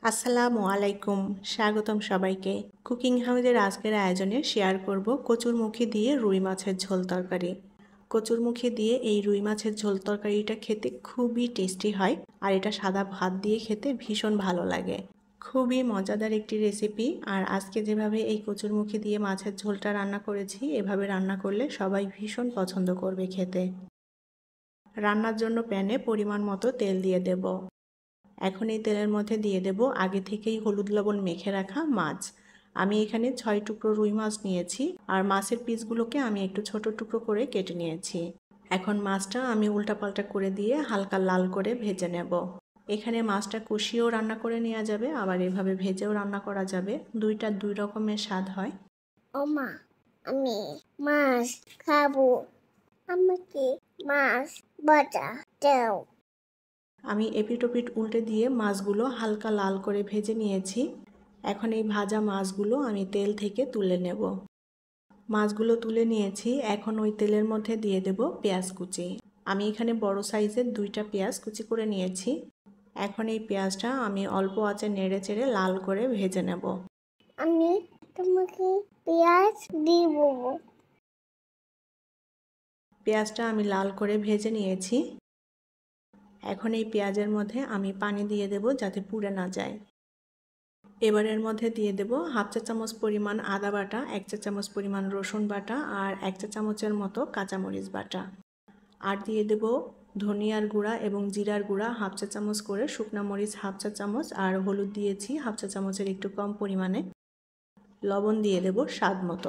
আসসালামু আলাইকুম, স্বাগতম সবাইকে। কুকিং হাউসের আজকের আয়োজনে শেয়ার করব কচুরমুখী দিয়ে রুই মাছের ঝোল তরকারি। কচুরমুখী দিয়ে এই রুই মাছের ঝোল তরকারিটা খেতে খুবই টেস্টি হয়, আর এটা সাদা ভাত দিয়ে খেতে ভীষণ ভালো লাগে। খুবই মজাদার একটি রেসিপি। আর আজকে যেভাবে এই কচুরমুখী দিয়ে মাছের ঝোলটা রান্না করেছি, এভাবে রান্না করলে সবাই ভীষণ পছন্দ করবে খেতে। রান্নার জন্য প্যানে পরিমাণ মতো তেল দিয়ে দেব। এখন এই তেলের মধ্যে দিয়ে দেব আগে থেকেই হলুদ লবণ মেখে রাখা মাছ। আমি এখানে 6 টুকরো রুই মাছ নিয়েছি, আর মাছের পিসগুলোকে আমি একটু ছোট টুকরো করে কেটে নিয়েছি। এখন মাছটা আমি উল্টাপাল্টা করে দিয়ে হালকা লাল করে ভেজে নেব। এখানে মাছটা কষিয়েও রান্না করে নেওয়া যাবে, আবার এভাবে ভেজেও রান্না করা যাবে। দুইটা দুই রকমের স্বাদ হয়। ওমা, আমি মাছ খাবো। আমাকে মাছ ভাজা দাও। আমি এপিট-ওপিট উল্টে দিয়ে মাছগুলো হালকা লাল করে ভেজে নিয়েছি। এখন এই ভাজা মাছগুলো আমি তেল থেকে তুলে নেব। মাছগুলো তুলে নিয়েছি। এখন ওই তেলের মধ্যে দিয়ে দেব পেঁয়াজ কুচি। আমি এখানে বড় সাইজের 2টা পেঁয়াজ কুচি করে নিয়েছি। এখন এই পেঁয়াজটা আমি অল্প আঁচে নেড়ে চেড়ে লাল করে ভেজে নেব। আমি তোমাকে পেঁয়াজ দিব। পেঁয়াজটা আমি লাল করে ভেজে নিয়েছি। এখন এই পেঁয়াজের মধ্যে আমি পানি দিয়ে দেব যাতে পুড়ে না যায়। এবার এর মধ্যে দিয়ে দেব হাফ চা চামচ পরিমাণ আদা বাটা, 1 চা চামচ পরিমাণ রসুন বাটা, আর 1 চা চামচের মতো কাঁচামরিচ বাটা। আর দিয়ে দেব ধনিয়ার গুঁড়া এবং জিরার গুঁড়া হাফ চা চামচ করে, শুকনা মরিচ হাফ চা চামচ, আর হলুদ দিয়েছি হাফ চা চামচের একটু কম পরিমাণে। লবণ দিয়ে দেব স্বাদ মতো।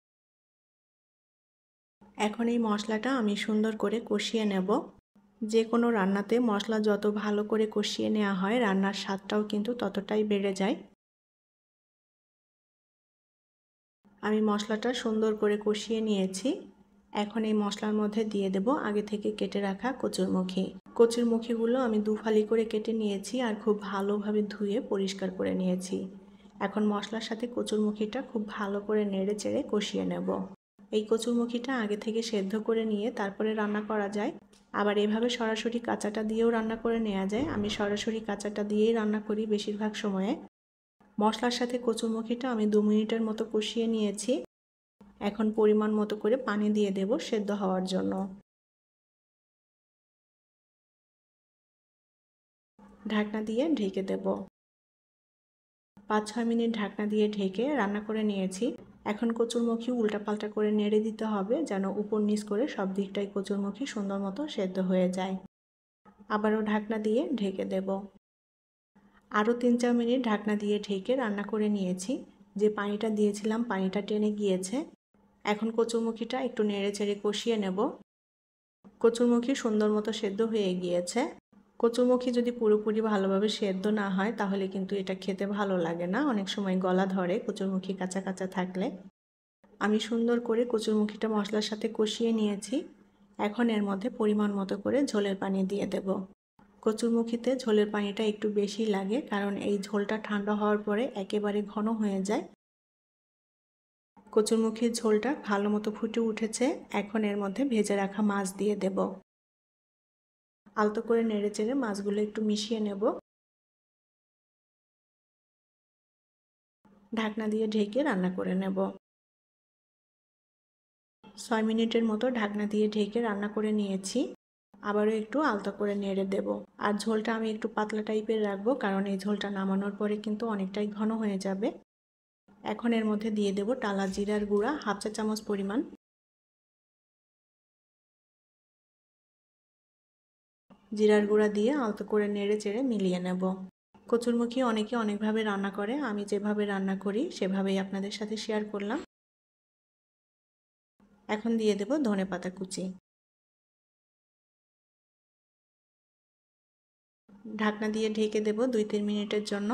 এখন এই মশলাটা আমি সুন্দর করে কষিয়ে নেব। যে কোনো রান্নাতে মশলা যত ভালো করে কষিয়ে নেওয়া হয়, রান্নার স্বাদটাও কিন্তু ততটাই বেড়ে যায়। আমি মশলাটা সুন্দর করে কষিয়ে নিয়েছি। এখন এই মশলার মধ্যে দিয়ে দেব আগে থেকে কেটে রাখা কচুরমুখী। কচুরমুখীগুলো আমি দুফালি করে কেটে নিয়েছি, আর খুব ভালোভাবে ধুয়ে পরিষ্কার করে নিয়েছি। এখন মশলার সাথে কচুরমুখীটা খুব ভালো করে নেড়ে চেড়ে কষিয়ে নেব। এই কচুরমুখীটা আগে থেকে সেদ্ধ করে নিয়ে তারপরে রান্না করা যায়, আবার এভাবে সরাসরি কাঁচাটা দিয়েও রান্না করে নেওয়া যায়। আমি সরাসরি কাঁচাটা দিয়েই রান্না করি বেশিরভাগ সময়ে। মশলার সাথে কচুরমুখীটা আমি 2 মিনিটের মতো কষিয়ে নিয়েছি। এখন পরিমাণ মতো করে পানি দিয়ে দেব সেদ্ধ হওয়ার জন্য। ঢাকনা দিয়ে ঢেকে দেব। 5-6 মিনিট ঢাকনা দিয়ে ঢেকে রান্না করে নিয়েছি। এখন কচুরমুখী উল্টাপাল্টা করে নেড়ে দিতে হবে, যেন উপর নিচ করে সব দিকটাই কচুরমুখী সুন্দর মতো সেদ্ধ হয়ে যায়। আবারও ঢাকনা দিয়ে ঢেকে দেব। আরও 3-4 মিনিট ঢাকনা দিয়ে ঢেকে রান্না করে নিয়েছি। যে পানিটা দিয়েছিলাম পানিটা টেনে গিয়েছে। এখন কচুরমুখীটা একটু নেড়ে চেড়ে কষিয়ে নেব। কচুরমুখী সুন্দর মতো সেদ্ধ হয়ে গিয়েছে। কচুরমুখী যদি পুরোপুরি ভালোভাবে সেদ্ধ না হয় তাহলে কিন্তু এটা খেতে ভালো লাগে না, অনেক সময় গলা ধরে কচুরমুখী কাঁচা কাঁচা থাকলে। আমি সুন্দর করে কচুরমুখীটা মশলার সাথে কষিয়ে নিয়েছি। এখন এর মধ্যে পরিমাণ মতো করে ঝোলের পানি দিয়ে দেব। কচুরমুখীতে ঝোলের পানিটা একটু বেশি লাগে, কারণ এই ঝোলটা ঠান্ডা হওয়ার পরে একেবারে ঘন হয়ে যায়। কচুরমুখীর ঝোলটা ভালো মতো ফুটে উঠেছে। এখন এর মধ্যে ভেজে রাখা মাছ দিয়ে দেব। আলতো করে নেড়ে চেড়ে মাছগুলো একটু মিশিয়ে নেব। ঢাকনা দিয়ে ঢেকে রান্না করে নেব। 6 মিনিটের মতো ঢাকনা দিয়ে ঢেকে রান্না করে নিয়েছি। আবারও একটু আলতো করে নেড়ে দেব। আর ঝোলটা আমি একটু পাতলা টাইপের রাখবো, কারণ এই ঝোলটা নামানোর পরে কিন্তু অনেকটাই ঘন হয়ে যাবে। এখন এর মধ্যে দিয়ে দেব টালা জিরার গুঁড়া হাফ চা চামচ পরিমাণ। জিরার গুঁড়া দিয়ে আলতো করে নেড়ে চেড়ে মিলিয়ে নেব। কচুরমুখী অনেকে অনেকভাবে রান্না করে, আমি যেভাবে রান্না করি সেভাবেই আপনাদের সাথে শেয়ার করলাম। এখন দিয়ে দেব ধনেপাতা কুচি। ঢাকনা দিয়ে ঢেকে দেব 2-3 মিনিটের জন্য।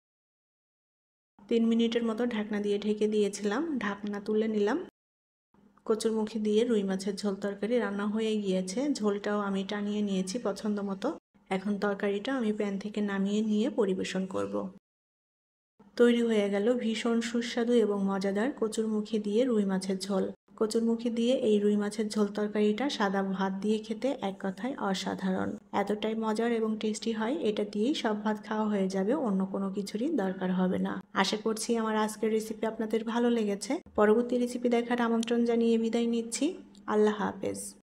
3 মিনিটের মতো ঢাকনা দিয়ে ঢেকে দিয়েছিলাম। ঢাকনা তুলে নিলাম। কচুরমুখী দিয়ে রুই মাছের ঝোল তরকারি রান্না হয়ে গিয়েছে। ঝোলটাও আমি টানিয়ে নিয়েছি পছন্দ মতো। এখন তরকারিটা আমি প্যান থেকে নামিয়ে নিয়ে পরিবেশন করব। তৈরি হয়ে গেল ভীষণ সুস্বাদু এবং মজাদার কচুরমুখী দিয়ে রুই মাছের ঝোল। কচুরমুখী দিয়ে এই রুই মাছের ঝোল তরকারিটা সাদা ভাত দিয়ে খেতে এক কথায় অসাধারণ। এতটাই মজার এবং টেস্টি হয়, এটা দিয়েই সব ভাত খাওয়া হয়ে যাবে, অন্য কোনো কিছুরই দরকার হবে না। আশা করছি আমার আজকের রেসিপি আপনাদের ভালো লেগেছে। পরবর্তী রেসিপি দেখার আমন্ত্রণ জানিয়ে বিদায় নিচ্ছি। আল্লাহ হাফেজ।